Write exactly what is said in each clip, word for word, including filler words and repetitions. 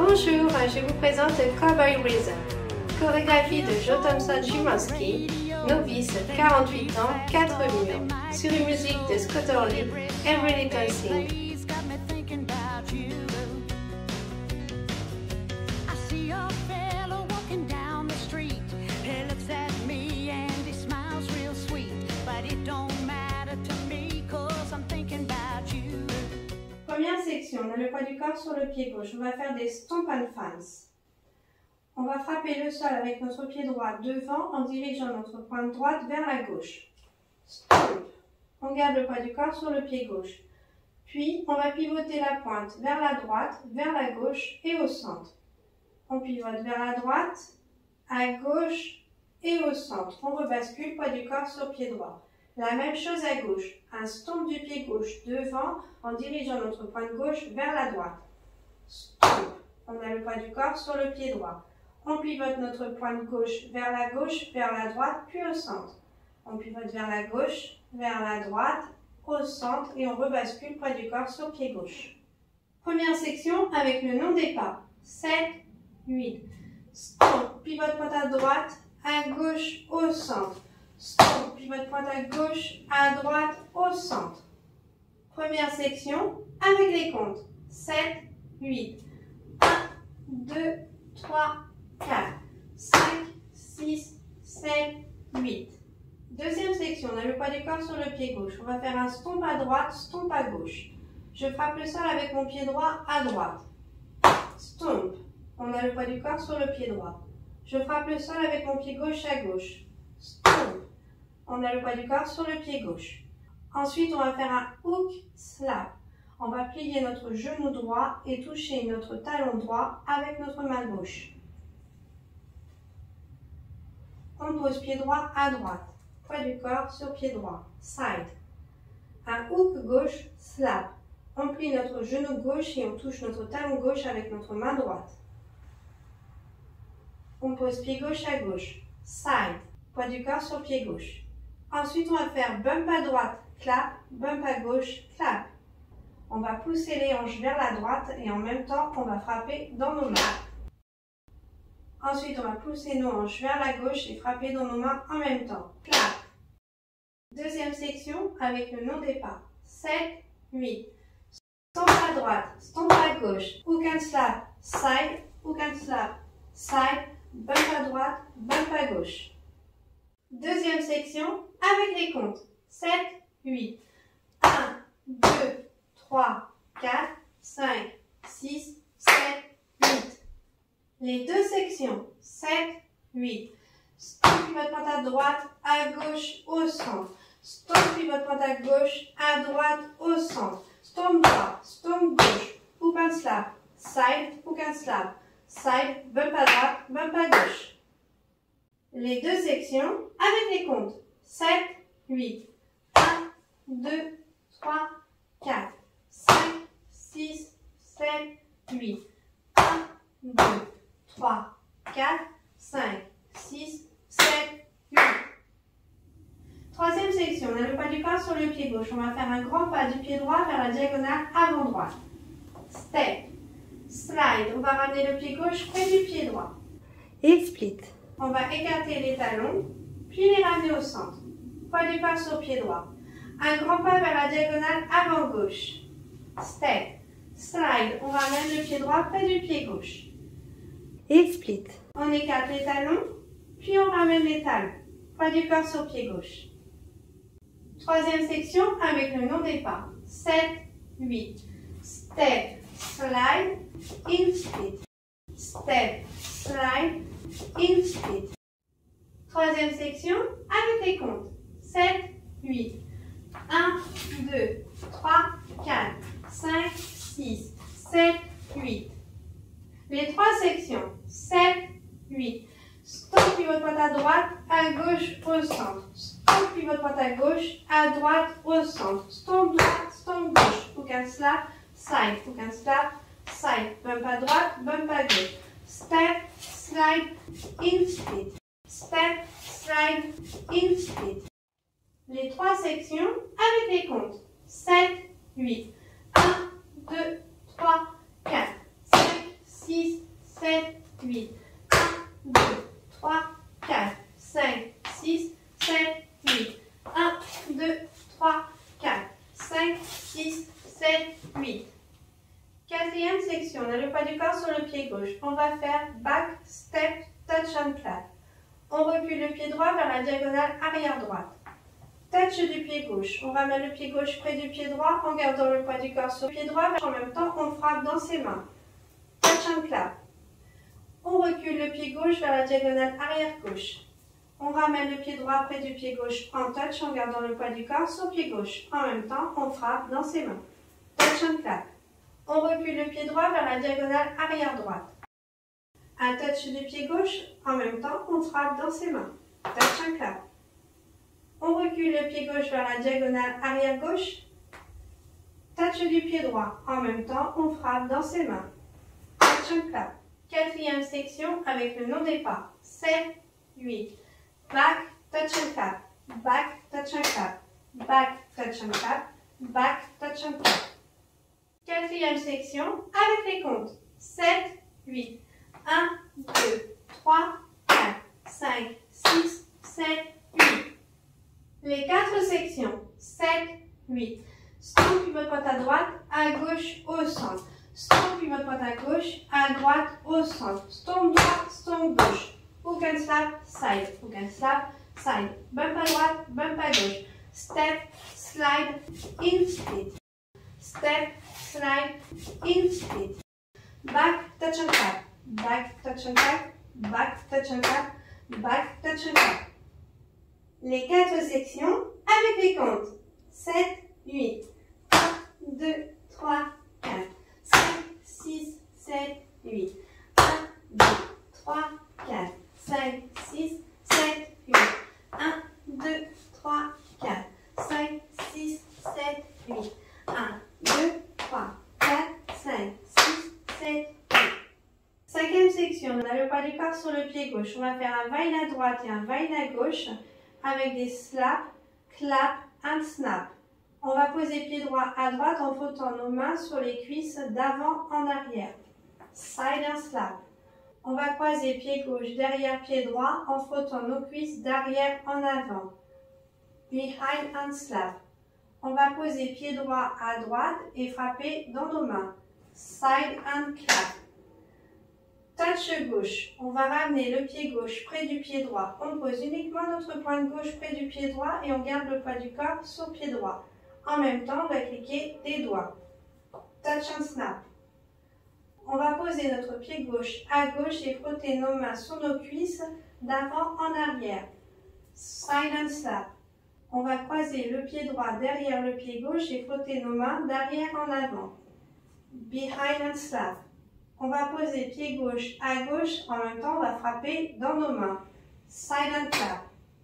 Bonjour, je vous présente Cowboy Rhythm, chorégraphie de Joe Thompson-Shumansky, novice, quarante-huit ans, quatre murs, sur une musique de Scott Orley, Every Little Thing. Première section, on a le poids du corps sur le pied gauche. On va faire des stomp and fans. On va frapper le sol avec notre pied droit devant en dirigeant notre pointe droite vers la gauche. Stomp. On garde le poids du corps sur le pied gauche. Puis, on va pivoter la pointe vers la droite, vers la gauche et au centre. On pivote vers la droite, à gauche et au centre. On rebascule, poids du corps sur pied droit. La même chose à gauche, un stomp du pied gauche devant en dirigeant notre pointe gauche vers la droite. Stomp. On a le poids du corps sur le pied droit. On pivote notre pointe gauche vers la gauche, vers la droite, puis au centre. On pivote vers la gauche, vers la droite, au centre et on rebascule poids du corps sur pied gauche. Première section avec le nom des pas. sept, huit. Stomp, pivote pointe à droite, à gauche, au centre. Stomp, pivote pointe à gauche, à droite, au centre. Première section avec les comptes. sept, huit. un, deux, trois, quatre, cinq, six, sept, huit. Deuxième section, on a le poids du corps sur le pied gauche. On va faire un stomp à droite, stomp à gauche. Je frappe le sol avec mon pied droit à droite. Stomp. On a le poids du corps sur le pied droit. Je frappe le sol avec mon pied gauche à gauche. Stomp. On a le poids du corps sur le pied gauche. Ensuite, on va faire un hook slap. On va plier notre genou droit et toucher notre talon droit avec notre main gauche. On pose pied droit à droite. Poids du corps sur pied droit. Side. Un hook gauche slap. On plie notre genou gauche et on touche notre talon gauche avec notre main droite. On pose pied gauche à gauche. Side. Poids du corps sur pied gauche. Ensuite, on va faire bump à droite, clap, bump à gauche, clap. On va pousser les hanches vers la droite et en même temps, on va frapper dans nos mains. Ensuite, on va pousser nos hanches vers la gauche et frapper dans nos mains en même temps. Clap. Deuxième section avec le nom des pas. sept, huit. Stomp à droite, stomp à gauche, hook and slap, side, hook and slap, side, bump à droite, bump à gauche. Deuxième section avec les comptes. sept, huit. un, deux, trois, quatre, cinq, six, sept, huit. Les deux sections. sept, huit. Stomp pivote pointe à droite, à gauche, au centre. Stomp pivote pointe à gauche, à droite, au centre. Stomp droit, stomp gauche, hook and slap, side, hook and slap, side, bump à droite, bump à gauche. Les deux sections avec les comptes. sept, huit. un, deux, trois, quatre, cinq, six, sept, huit. un, deux, trois, quatre, cinq, six, sept, huit. Troisième section, on a le pas du corps sur le pied gauche. On va faire un grand pas du pied droit vers la diagonale avant droite. Step. Slide. On va ramener le pied gauche près du pied droit. Et split. On va écarter les talons, puis les ramener au centre. Poids du corps sur pied droit. Un grand pas vers la diagonale avant gauche. Step. Slide. On ramène le pied droit près du pied gauche. Et split. On écarte les talons, puis on ramène les talons. Poids du corps sur pied gauche. Troisième section avec le nom des pas. sept, huit. Step. Slide. In split. Step. Slide. In split. Troisième section avec les comptes. sept, huit. un, deux, trois, quatre, cinq, six, sept, huit. Les trois sections. sept, huit. Stomp pivote pointe à droite, à gauche, au centre. Stomp pivote pointe à gauche, à droite, au centre. Stomp droite, stomp gauche. Hook and slap, side. Hook and slap, side. Bump à droite, bump à gauche. Step, slide, in split. Step, slide, in split. Les trois sections avec les comptes. sept, huit. un, deux, trois, quatre, cinq, six, sept, huit. un, deux, trois, quatre, cinq, six, sept, huit. un, deux, trois, quatre, cinq, six, sept, huit. Quatrième section, on a le poids du corps sur le pied gauche. On va faire back, step, touch and clap. On recule le pied droit vers la diagonale arrière droite. Touch du pied gauche. On ramène le pied gauche près du pied droit en gardant le poids du corps sur le pied droit. En même temps, on frappe dans ses mains. Touch and clap. On recule le pied gauche vers la diagonale arrière gauche. On ramène le pied droit près du pied gauche en touch en gardant le poids du corps sur le pied gauche. En même temps, on frappe dans ses mains. Touch and clap. On recule le pied droit vers la diagonale arrière droite. Un touch du pied gauche, en même temps, on frappe dans ses mains. Touch and clap. On recule le pied gauche vers la diagonale arrière gauche. Touch du pied droit, en même temps, on frappe dans ses mains. Touch and clap. Quatrième section avec le nom des pas. sept, huit. Back, touch and clap. Back, touch and clap. Back, touch and clap. Back, touch and clap. Quatrième section avec les comptes. sept, huit. un, deux, trois, quatre, cinq, six, sept, huit. Les quatre sections. sept, huit. Stomp pivot pointe à droite, à gauche, au centre. Stomp pivot pointe à gauche, à droite, au centre. Stomp droite, stomp gauche. Hook and slap, side. Hook and slap, side. Bump à droite, bump à gauche. Step, slide, in split. Step, slide, in split. Back, touch and tap. Back, touch and tap. Back, touch and tap. Back, touch and tap. Les quatre sections avec les comptes. sept, huit. un, deux, trois, quatre, cinq, six, sept, huit. un, deux, trois, quatre, cinq, six, sept, huit. un, deux, trois, quatre, cinq, six, sept, huit. un, deux, trois, quatre, cinq, six, sept, huit. Cinquième section, on a le poids du corps sur le pied gauche. On va faire un vine à droite et un vine à gauche avec des slap, clap and snap. On va poser pied droit à droite en frottant nos mains sur les cuisses d'avant en arrière. Side and slap. On va croiser pied gauche derrière pied droit en frottant nos cuisses d'arrière en avant. Behind and slap. On va poser pied droit à droite et frapper dans nos mains. Side and clap. Touch gauche. On va ramener le pied gauche près du pied droit. On pose uniquement notre pointe gauche près du pied droit et on garde le poids du corps sur pied droit. En même temps, on va cliquer des doigts. Touch and snap. On va poser notre pied gauche à gauche et frotter nos mains sur nos cuisses d'avant en arrière. Side and slap. On va croiser le pied droit derrière le pied gauche et frotter nos mains d'arrière en avant. Behind and slap. On va poser pied gauche à gauche, en même temps on va frapper dans nos mains. Side and clap.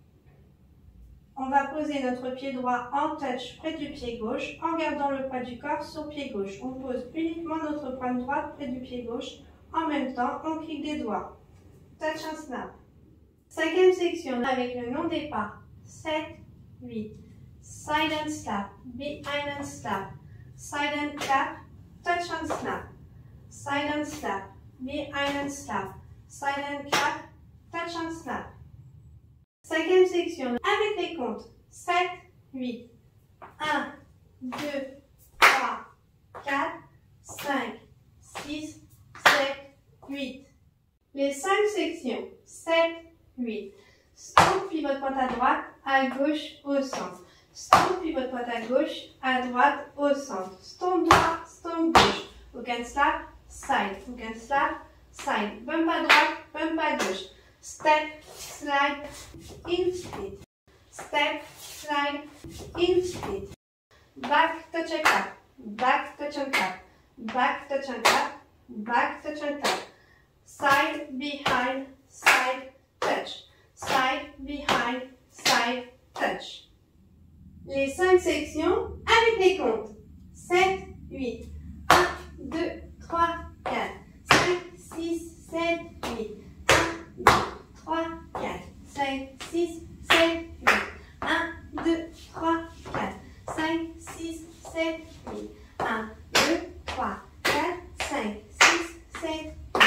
On va poser notre pied droit en touch près du pied gauche en gardant le poids du corps sur pied gauche. On pose uniquement notre pointe droite près du pied gauche. En même temps, on clique des doigts. Touch and snap. Cinquième section avec le nom des pas. sept, huit. Side and slap. Behind and slap. Side and clap. Touch and snap. Side and slap. Behind and slap. Side and clap. Touch and snap. Cinquième section avec les comptes. sept, huit. un, deux, trois, quatre, cinq, six, sept, huit. Les cinq sections. sept, huit. Stomp pivot pointe à droite, à gauche, au centre. Stomp pivot pointe à gauche, à droite, au centre. Stomp droit, stomp gauche. Hook and slap, side. Hook and slap, side. Bump à droite, bump à gauche. Step, slide, in split. Step, slide, in split. Back, touch and clap. Back, touch and clap. Back, touch and clap. Back, touch and clap. Side, behind, side, touch. Side, behind, side, touch. Les cinq sections avec les comptes. sept, huit. un, deux, trois, quatre. cinq, six, sept, huit. un, deux, trois, quatre. cinq, six, sept, huit. un, deux, trois, quatre. cinq, six, sept, huit. un, deux, trois, quatre, cinq, six, sept, huit.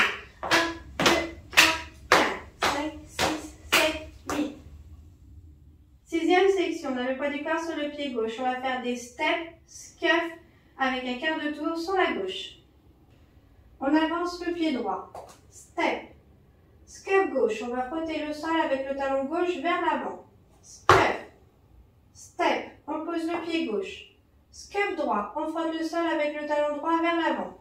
section, on a le poids du corps sur le pied gauche. On va faire des steps, scuff, avec un quart de tour sur la gauche. On avance le pied droit. Step. Scuff gauche. On va frotter le sol avec le talon gauche vers l'avant. Scuff. Step. On pose le pied gauche. Scuff droit. On frotte le sol avec le talon droit vers l'avant.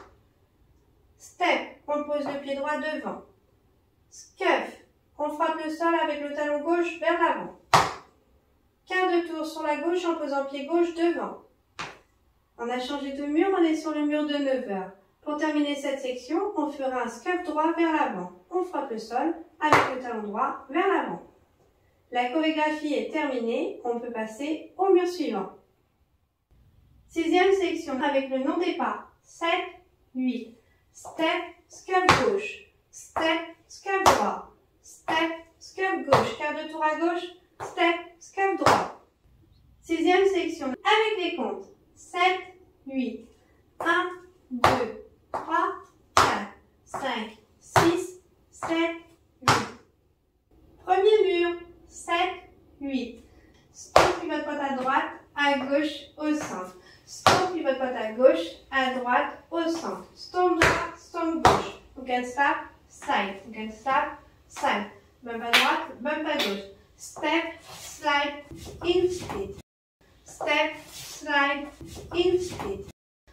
Step. On pose le pied droit devant. Scuff. On frotte le sol avec le talon gauche vers l'avant. Quart de tour sur la gauche en posant pied gauche devant. On a changé de mur, on est sur le mur de neuf heures. Pour terminer cette section, on fera un scuff droit vers l'avant. On frotte le sol avec le talon droit vers l'avant. La chorégraphie est terminée, on peut passer au mur suivant. Sixième section avec le nom des pas. sept, huit. Step, scuff gauche. Step, scuff droit. Step, scuff gauche. Quart de tour à gauche. Step, scuff droit. Sixième section avec les comptes. sept, huit. un, deux, trois, quatre, cinq, six, sept, huit. Premier mur. sept, huit. Stop, pivot pointe à droite, à gauche, au centre. Stop, pivot pointe à gauche, à droite, au centre. Stomp droite, stomp gauche. You can stop, side. You can stop, side. Bump à droite, bump à gauche. Step, slide, in split. Step, slide, in split.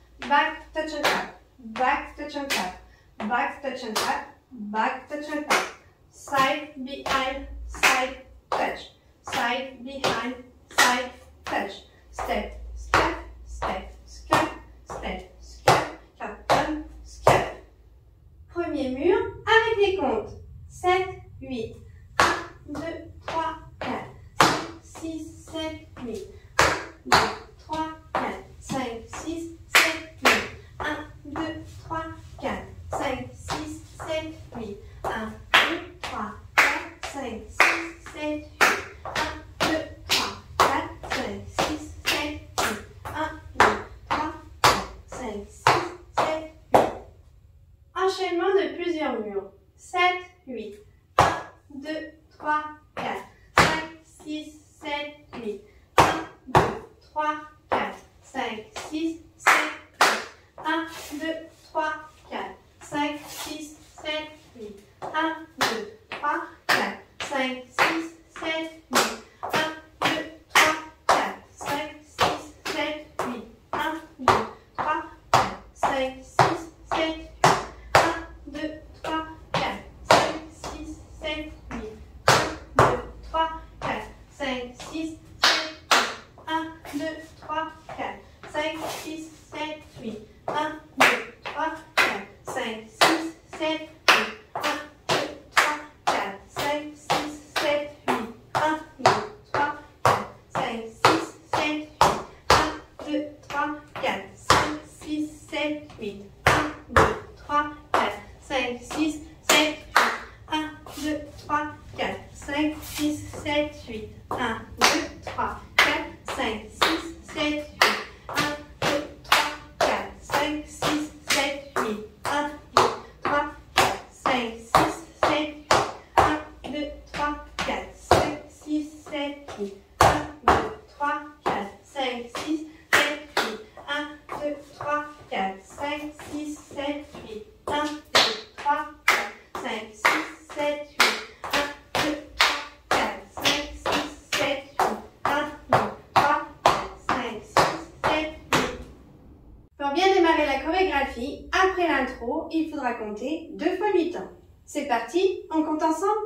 Back, touch and tap. Back, touch and tap. Back, touch and tap. Back, touch and tap. Side, behind, side, touch. Side, behind, side, touch. Step, step, step, step, step, step, captain, step. Premier mur avec les comptes. sept, huit. un, deux, trois, quatre, cinq, six, sept, huit. un, deux, trois, quatre, cinq, six, sept, huit. un, deux, trois, quatre, cinq, six, sept, huit. un, deux, trois, quatre, cinq, six, sept, huit. un, deux, trois, quatre, cinq, six, sept, huit. un, deux, trois, quatre, cinq, six, sept, huit. Enchaînement de plusieurs murs. sept, huit. un, deux, trois, quatre, cinq, six, sept, huit. un, deux, trois, quatre, cinq, six, sept, huit. un, deux, trois, quatre, cinq, six, sept, huit. un, deux, trois, quatre, cinq, six, sept, huit. un, deux, trois, quatre, cinq, six, sept, huit. un, deux, trois, quatre, cinq, six, sept, huit. un, deux, trois, quatre, cinq, six, sept, huit. un, deux, trois, quatre, cinq, six, sept, huit. un, deux, trois, quatre, cinq, six, sept, huit. un, deux, trois, quatre, cinq, six, sept, huit. un, deux, trois, quatre, cinq, six, sept, huit. un, deux, trois, quatre, cinq, six, sept, huit. un, deux, trois, quatre, cinq, six, sept, huit. un, deux, trois, quatre, cinq, six, sept, huit. un, deux, trois, quatre, cinq, six, sept, huit. un, deux, trois, quatre, cinq, six, sept, huit. un, deux, trois, quatre, cinq, six, sept, huit. un, deux, trois, quatre, cinq, six, sept, huit. un, deux, trois, quatre, cinq, six, sept, huit. un, deux, trois, quatre, cinq, six, sept, huit. un, deux, trois, quatre, cinq, six, sept, huit. un, deux, trois, quatre, cinq, six, sept, huit. un, deux, trois, quatre, cinq, six, sept, huit. un, deux, trois, quatre, cinq, six, sept, huit. Pour bien démarrer la chorégraphie, après l'intro, il faudra compter deux fois huit temps. C'est parti, on compte ensemble?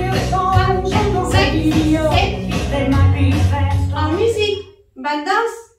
Bonne danse!